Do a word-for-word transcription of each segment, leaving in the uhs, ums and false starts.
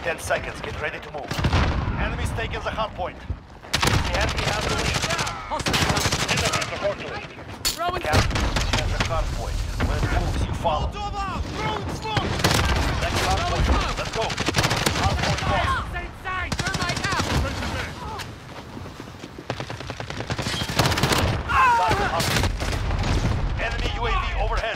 Ten seconds. Get ready to move. Enemy's taking the hard point. The enemy has the lead. Enemy supporting. Captain has the hard point. When it moves, you follow. Next hard point. Let's go. Hard point lost. Same side! Thermite out! Got the hard point. Enemy U A V overhead.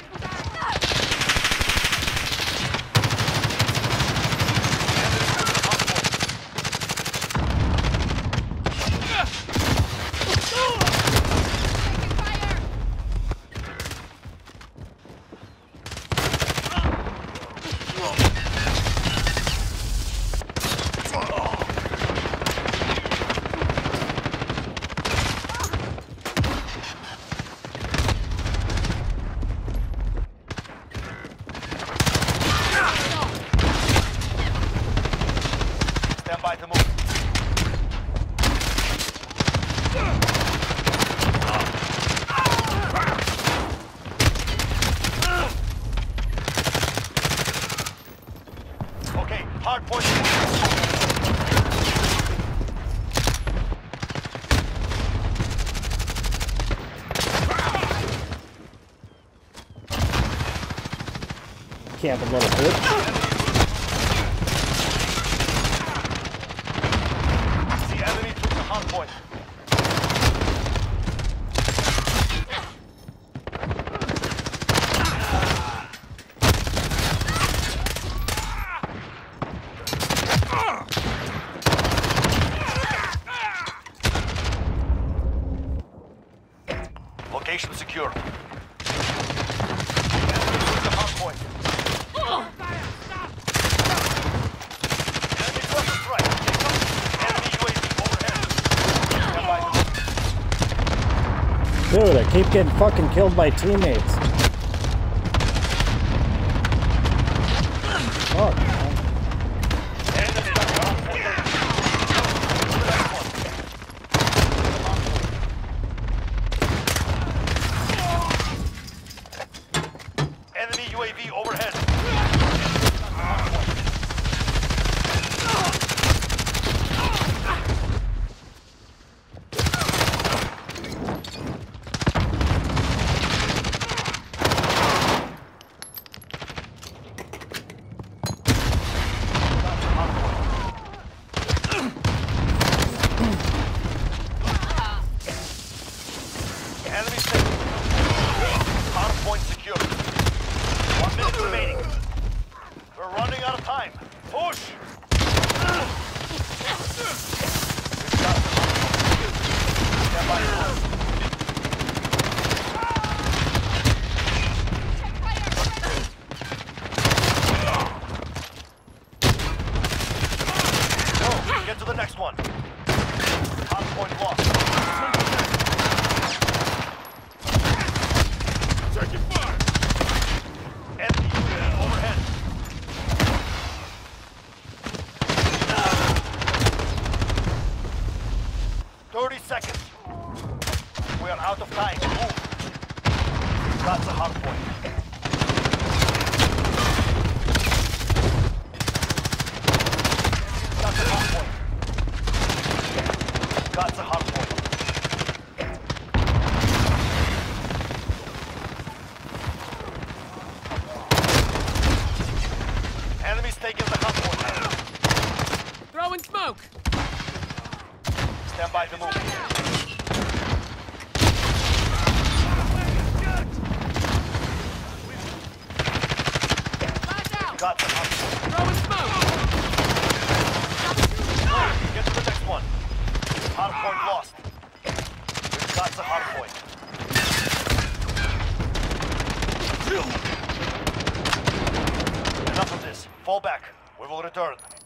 Stand by to move. Okay, hard point. Camp a little bit. The enemy took the hard point. Location secure. Enemy took the hard point. Enemy cluster strike. Enemy U A V overhead. Stand by. Dude, I keep getting fucking killed by teammates. Fuck, man. Enemy got the hard point. Enemy U A V overhead. Enemy safe. Hard point secure. One minute remaining. We're running out of time. Push! We've got the hard point. Stand by. Go, get to the next one. Hard point lost. Taking fire! Enemy U A V overhead. Thirty seconds. We are out of time. Move. That's a hard point. That's a hard point. That's a hard point. Enemy's taking the hard point. Throwing smoke! Stand by to move. Flash out! Got the hard point. Throwing smoke! Get to the next one. Hard point lost. We've got the hard point. Enough of this. Fall back. We will return.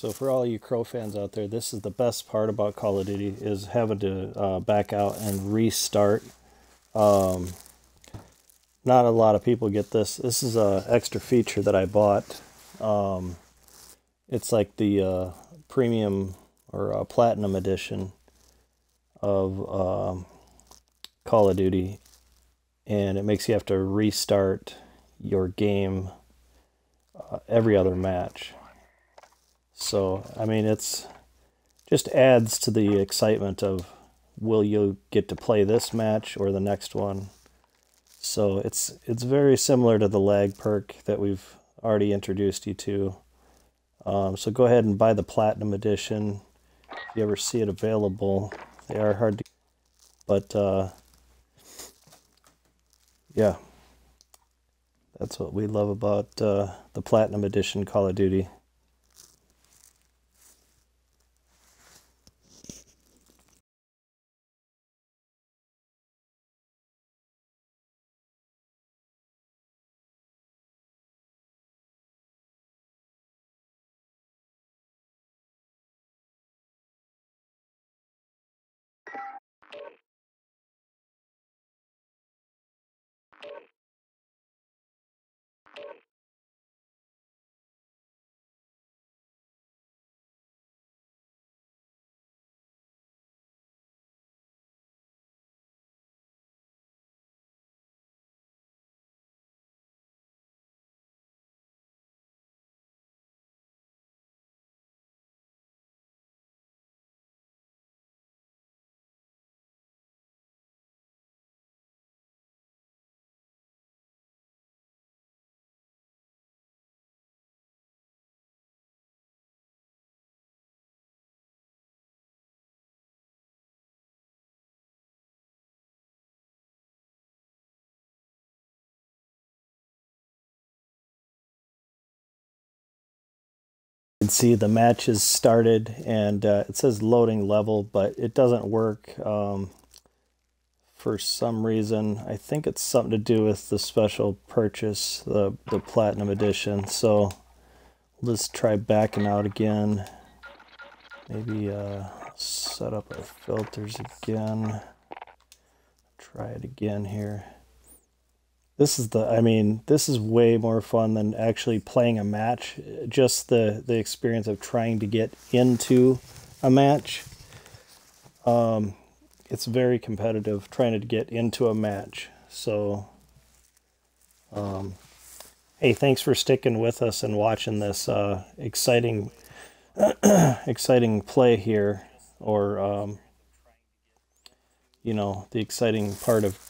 So for all you Crow fans out there, this is the best part about Call of Duty, is having to uh, back out and restart. Um, not a lot of people get this. This is a extra feature that I bought. Um, it's like the uh, premium or uh, platinum edition of um, Call of Duty, and it makes you have to restart your game uh, every other match. So, I mean, it's just adds to the excitement of, will you get to play this match or the next one? So it's it's very similar to the lag perk that we've already introduced you to. Um, so go ahead and buy the Platinum Edition if you ever see it available. They are hard to, but uh, yeah, that's what we love about uh, the Platinum Edition Call of Duty. You can see the match is started, and uh, it says loading level, but it doesn't work um, for some reason. I think it's something to do with the special purchase, the, the Platinum Edition. So let's try backing out again. Maybe uh, set up our filters again. Try it again here. This is the, I mean, this is way more fun than actually playing a match. Just the, the experience of trying to get into a match. Um, it's very competitive trying to get into a match. So, um, hey, thanks for sticking with us and watching this uh, exciting, exciting play here, or um, you know, the exciting part of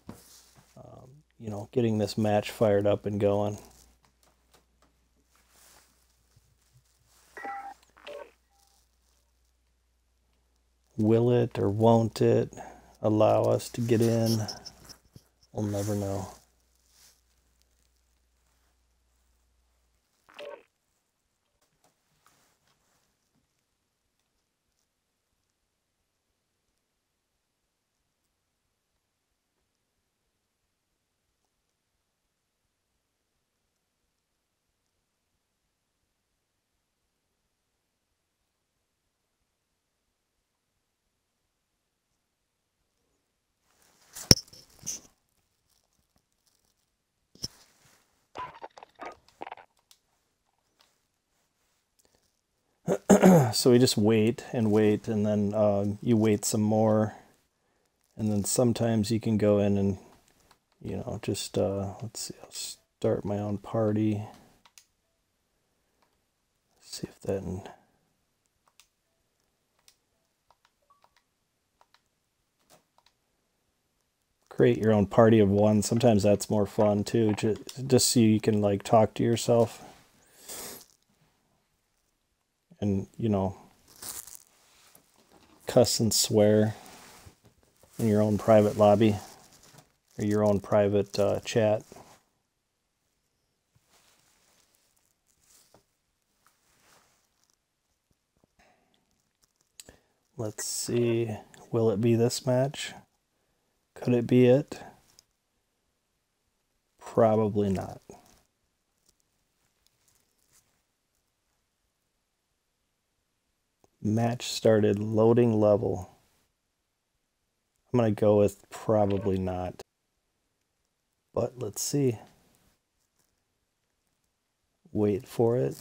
you know, getting this match fired up and going. Will it or won't it allow us to get in? We'll never know. So we just wait and wait, and then uh, you wait some more, and then sometimes you can go in and, you know, just, uh, let's see, I'll start my own party. See if that... Create your own party of one. Sometimes that's more fun too, just, just so you can like talk to yourself. And, you know, cuss and swear in your own private lobby or your own private uh, chat. Let's see, will it be this match? Could it be it? Probably not. Match started, loading level. I'm going to go with probably not. But let's see. Wait for it.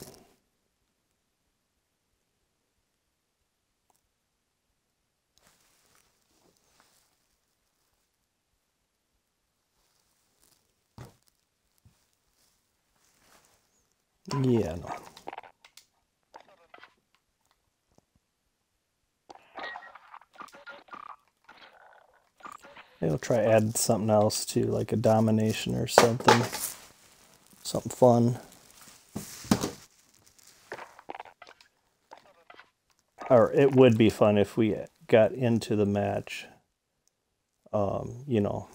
Yeah, no. Maybe I'll try add something else to, like a domination or something. Something fun. Or it would be fun if we got into the match. Um, you know.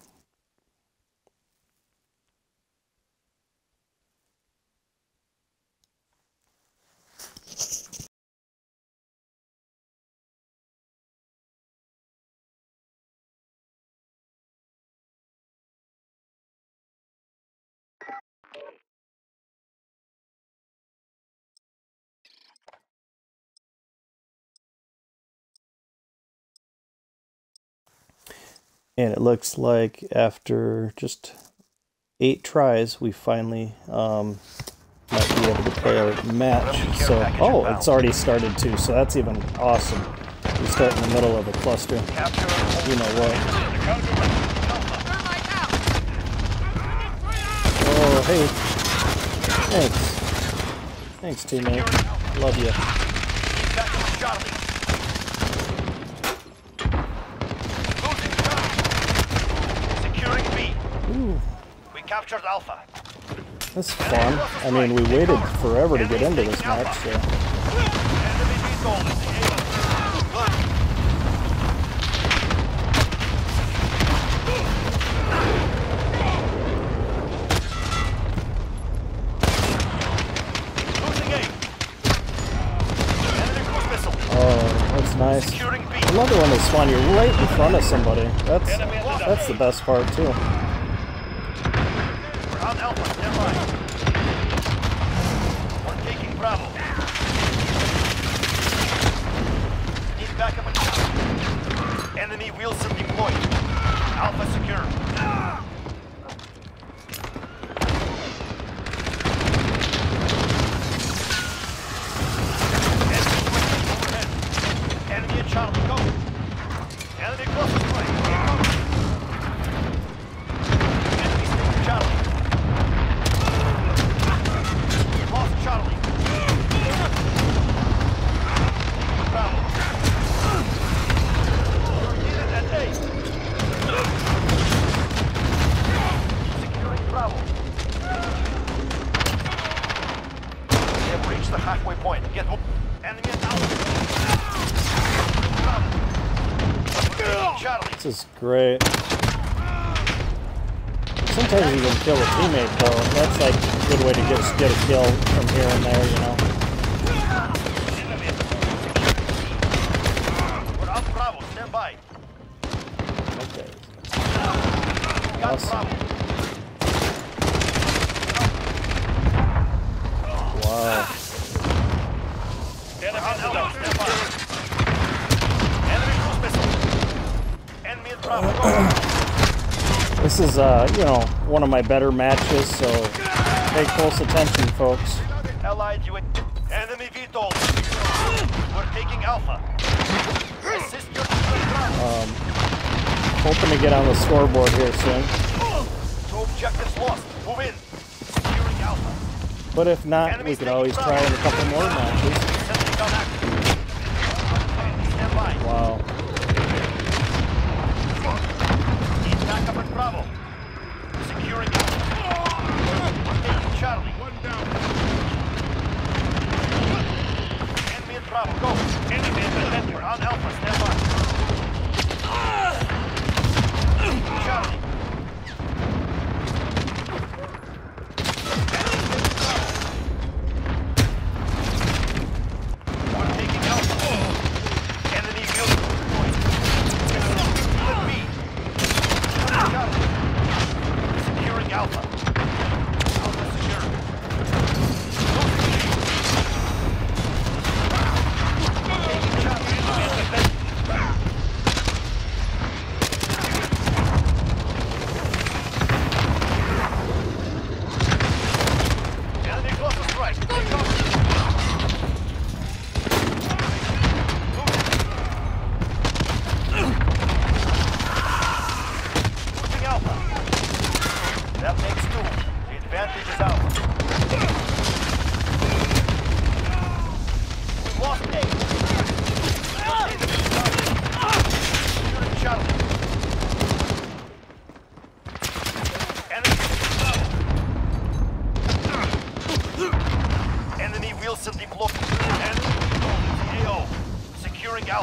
And it looks like after just eight tries, we finally um, might be able to play our match. So, oh, it's already started too, so that's even awesome. We start in the middle of a cluster. You know what? Oh, hey. Thanks. Thanks, teammate. Love you. Ooh. We captured Alpha. That's fun. I mean, we waited forever to get into this match, so. Oh, that's nice. I love it when they spawn you right in front of somebody. That's that's the best part too. Enemy Wilson deployed. Alpha secure. Enemy at Charlie, go. Enemy cross the plane. Enemy stick Charlie. Lost Charlie. Bravo. Securing Bravo. They have reached the halfway point. Get home. Enemy at Alpha. Charlie. This is great. Sometimes you can kill a teammate though. That's like a good way to just get a kill from here and there, you know. We're on Bravo. Stand by. Okay. Awesome. Wow. This is, uh, you know, one of my better matches, so pay close attention, folks. Allied U A V. Enemy V TOL. We're taking Alpha. Assist your Um, hoping to get on the scoreboard here soon. Two objectives lost. Move in. Securing Alpha. But if not, we could always try in a couple more matches. Stand by. Wow. Need backup at Bravo. Securing Alpha. We're taking Charlie. One down. Enemy at Bravo. Go. Enemy at the center. On Alpha. Stand by. Charlie.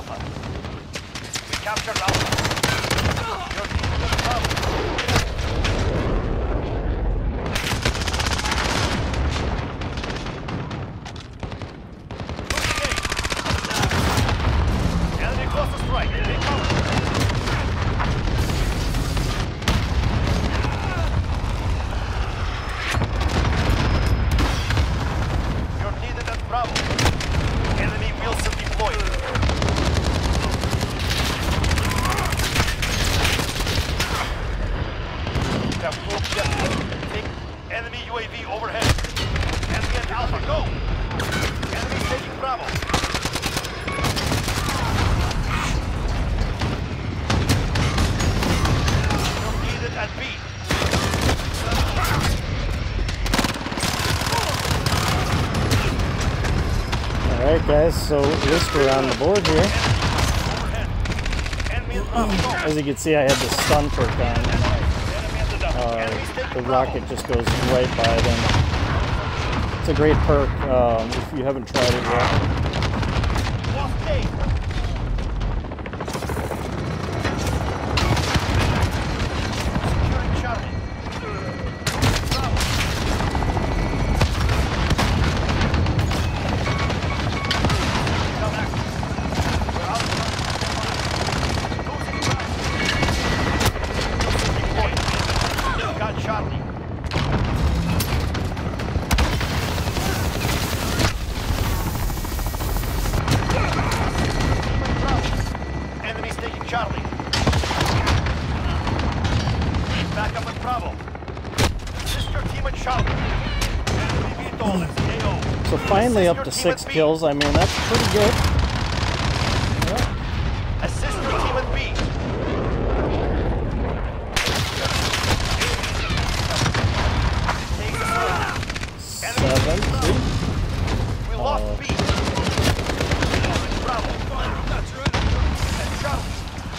Alpha. We captured Alpha. Your team is in trouble. Enemy close strike. Take cover. You're needed at Bravo. Enemy Wilson deployed. Have full objective. Take enemy U A V overhead. Enemy at Alpha, go! Enemy taking Bravo. You're needed at B. Alright guys, so at least we're on the board here. Overhead. Enemy at Bravo, go. As you can see, I had the stun perk on. Enemy at the dump. Uh, Enemy's taking the Bravo. rocket just goes right by them. It's a great perk um, if you haven't tried it yet. Lost A. Securing Charlie. Bravo. Come back. We're out. Losing Bravo. Deployed. Got Charlie. Enemies taking Charlie. Back up at Bravo. Assist your team at Charlie. Enemy V TOL at A O. So finally Assist up your to team six at B. kills. I mean, that's pretty good. Assist your team at B. Take the Seven. Bravo. See? We lost Uh, B. Bravo. And Charlie.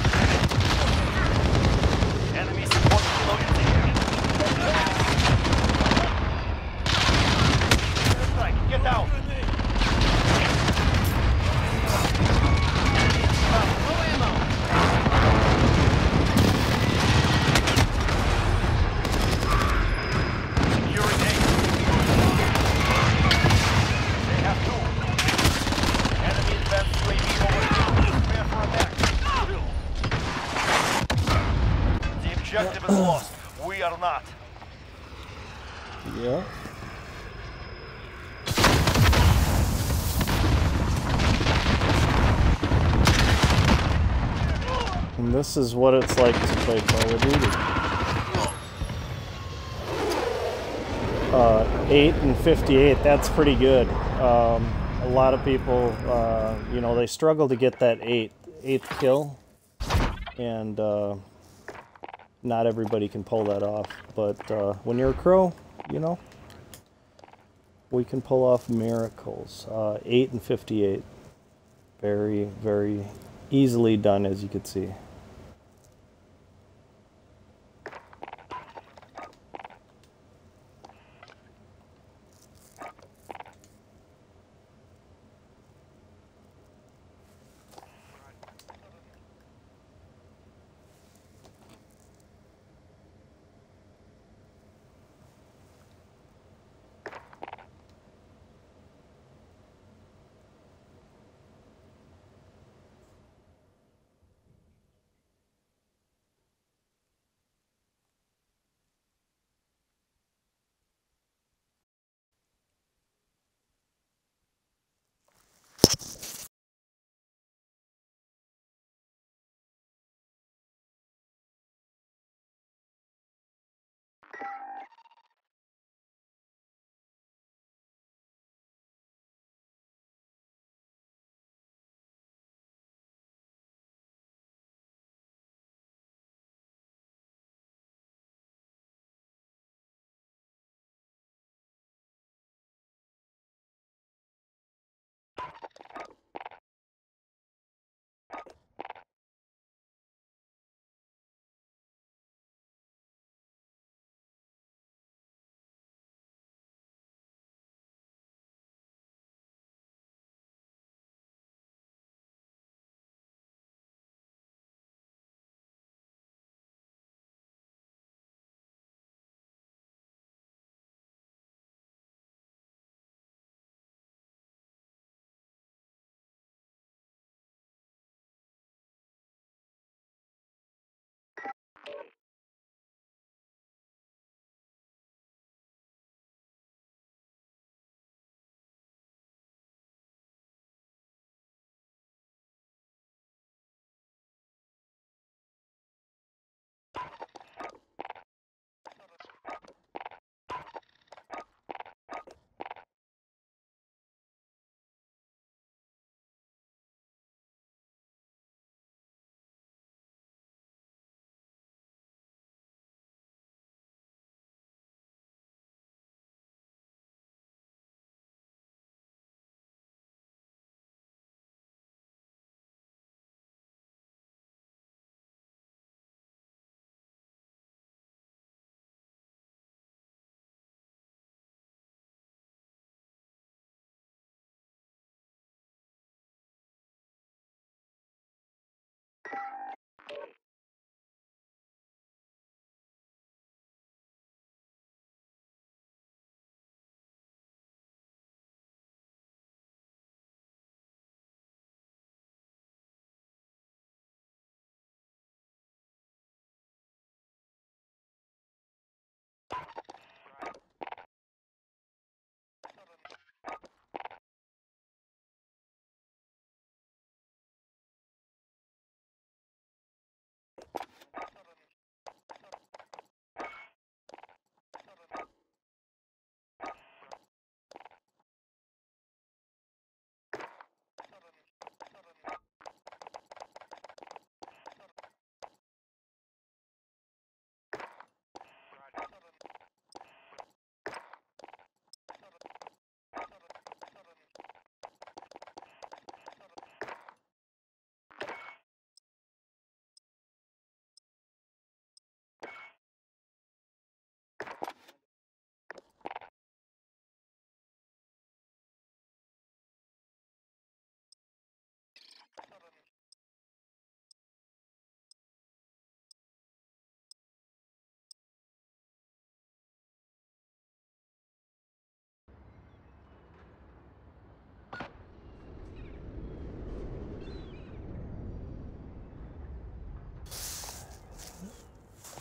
Enemy support below in the air. Strike. Get down. Low ammo. Securing A. They have two. Enemy advanced U A V over here. Prepare for attack. The objective is lost. We are not. Yeah. And this is what it's like to play Call of Duty. Uh, eight and fifty-eight, that's pretty good. Um, a lot of people, uh, you know, they struggle to get that eight, eighth kill. And uh, not everybody can pull that off. But uh, when you're a crow, you know, we can pull off miracles. Uh, eight and fifty-eight. Very, very easily done, as you could see.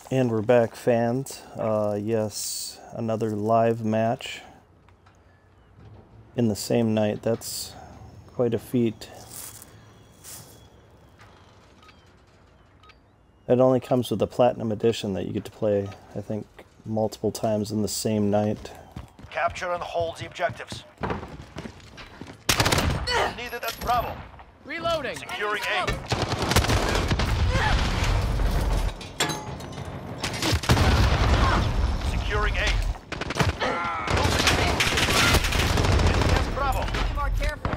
And we're back, fans. Uh, yes, another live match in the same night. That's quite a feat. It only comes with the Platinum Edition that you get to play, I think, multiple times in the same night. Capture and hold the objectives. Needed at Bravo. Reloading. Securing A. Securing A. Yes, Bravo. Be more careful.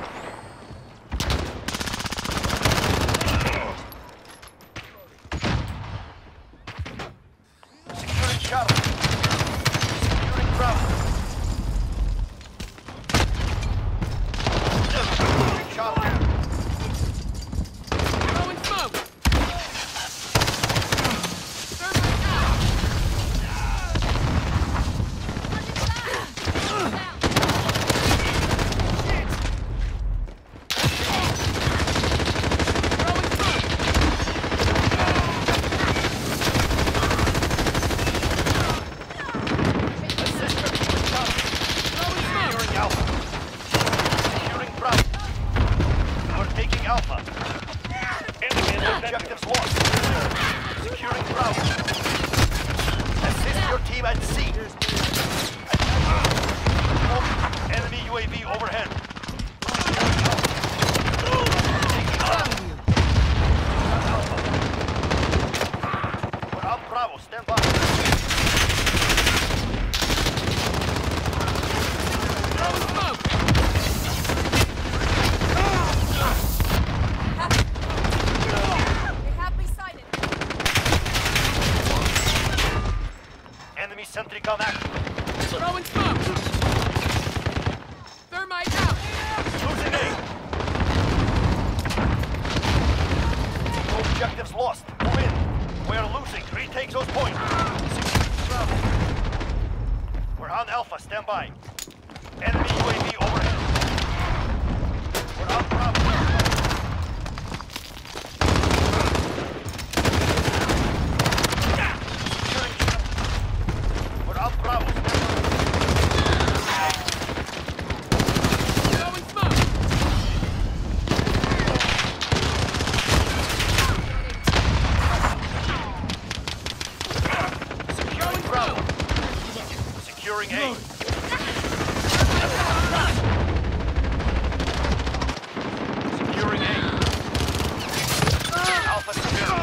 Securing Charlie. Securing Bravo. Securing Charlie. Throwing smoke. Thermite out. Objectives lost. Securing Bravo. Assist your team at sea. Enemy U A V overhead. We're on Bravo. Stand by. Throwing smoke. Enemy sentry gun active. Throwing smoke. Thermite out. Losing A. No objectives lost. Move in. We are losing. Retake those points. We're on Alpha. Stand by. Enemy U A V overhead. We're on Bravo. Bravo. Throwing smoke. Securing Bravo. Securing A. Securing A. Alpha secure.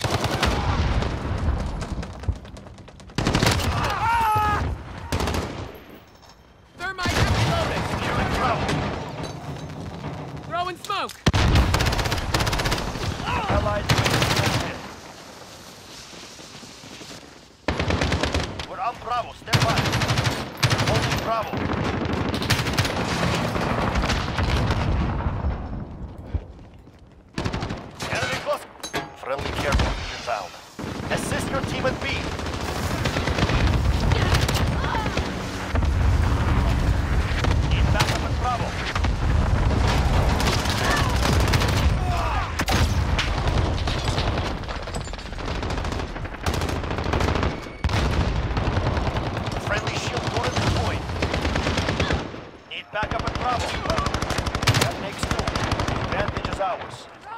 Throwing smoke. Allied. We're on Bravo. Stand by. Holding Bravo. Enemy close. Friendly care package found. Assist your team at B. Need backup at Bravo. Backup at Bravo. That makes two. Advantage is ours.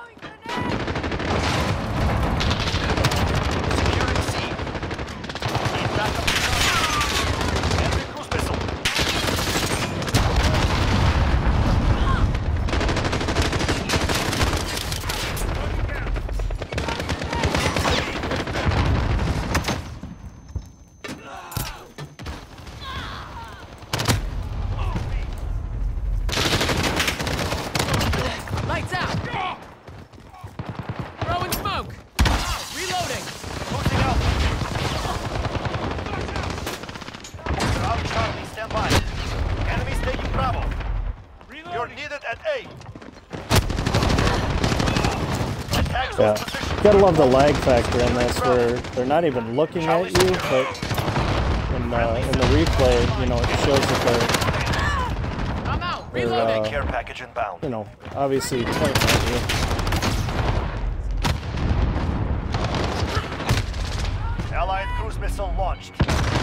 Securing C. Need backup at Bravo. Enemy cruise missile. Lights out. Throwing smoke. Reloading. Losing Alpha. We're on Charlie. Stand by. Enemies taking Bravo. Reloading. You're needed at A. Attack zone Yeah, position. you gotta love the lag factor in this, where they're not even looking at you, but in, uh, in the replay, you know, it shows that they're, I'm out. they're Reloading. uh, Care package inbound. you know, obviously pointing at you. Allied fledged.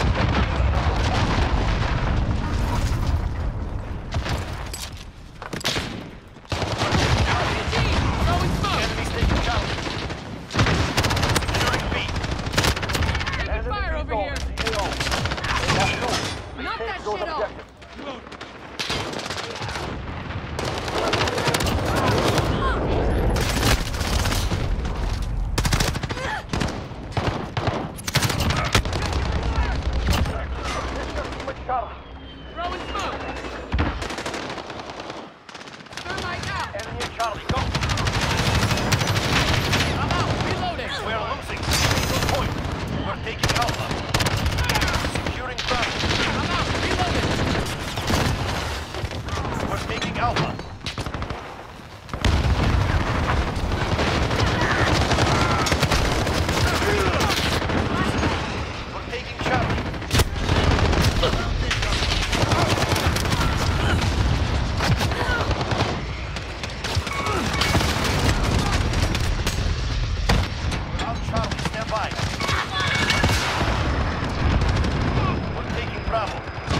Throwing smoke. Enemies taking Charlie. Securing B. Taking fire over here. A O. Knock that shit off. Throwing smoke. Thermite out. Enemy in Charlie, go. I'm out. Reloading. We're losing. Good point. We're taking Alpha. Securing Bravo. I'm out. Reloading. We're taking Alpha. We're taking Charlie. On Charlie, stand by. We're taking Bravo.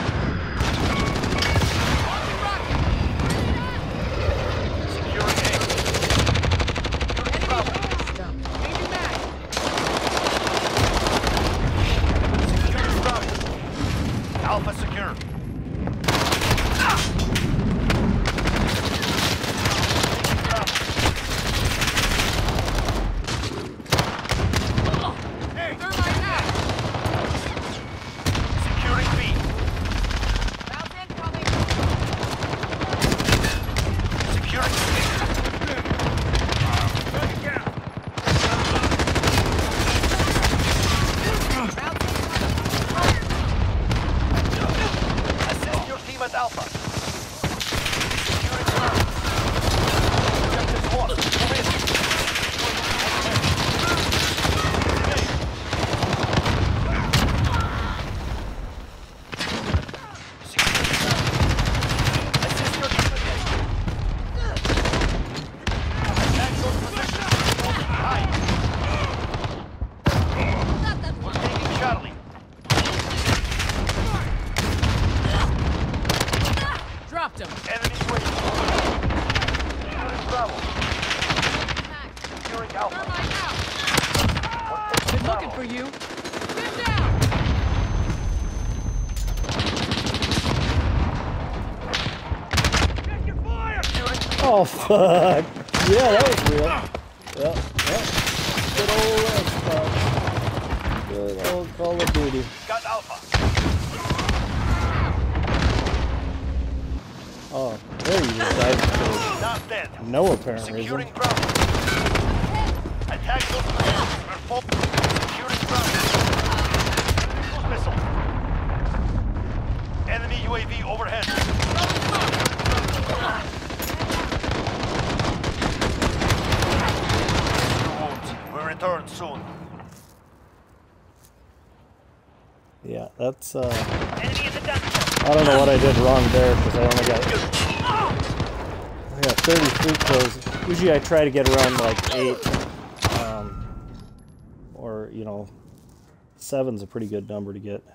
Securing A. Securing Bravo. Changing back. Securing Bravo. Alpha secure. Taking Bravo. Thermite out. Securing B. Bounce incoming. Securing C. Assist your team at Alpha. Securing Bravo. Objective one. Move in. Securing Bravo. Assist your team again. Attack those positions. High. We're taking Charlie. Dropped him. Enemies waiting. Securing Bravo. Securing Alpha. Thermite out. We're taking Been looking Bravo. for you. Get down. Oh, fuck. Yeah, that was real. Yep, yep. Good old Xbox. Good old Call of Duty. Got Alpha. Oh, there you just died for Not dead. no apparent reason. Securing Bravo. Attack those positions. We're full. Securing Bravo. Cruise missile. Enemy U A V overhead. We return soon. Yeah, that's, uh... Enemy in the dust. I don't know what I did wrong there, because I only got... I got thirty-three kills. Usually I try to get around, like, eight. Um, or, you know, seven's a pretty good number to get.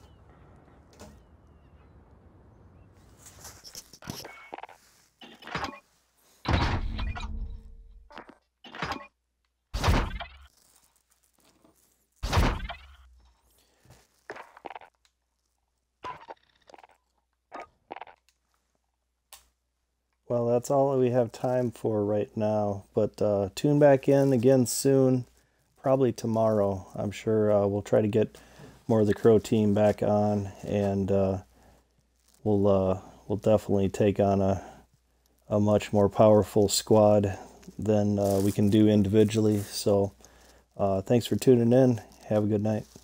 Well, that's all that we have time for right now, but uh, tune back in again soon, probably tomorrow. I'm sure uh, we'll try to get more of the Crow team back on, and uh, we'll uh, we'll definitely take on a a much more powerful squad than uh, we can do individually. So, uh, thanks for tuning in. Have a good night.